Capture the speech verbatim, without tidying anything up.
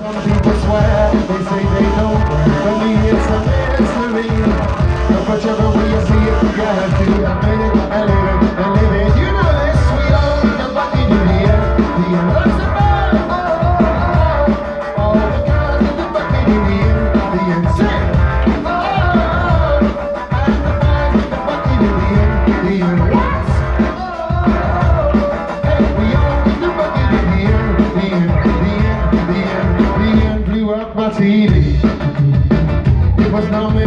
Some people swear, they say they know, for me it's a mystery. But whichever way you see it, you have to admit it, and live it, and live it. You know this, we all need the bucket in the air. The end looks above, oh, oh, oh, all the girls in the bucket in the air. The end say, oh, oh, oh, and the boys in the bucket in the air. The end what? Oh, oh, oh, hey, we all need the bucket in the air. The end, the end, the end, the end blew up my T V. It was not me.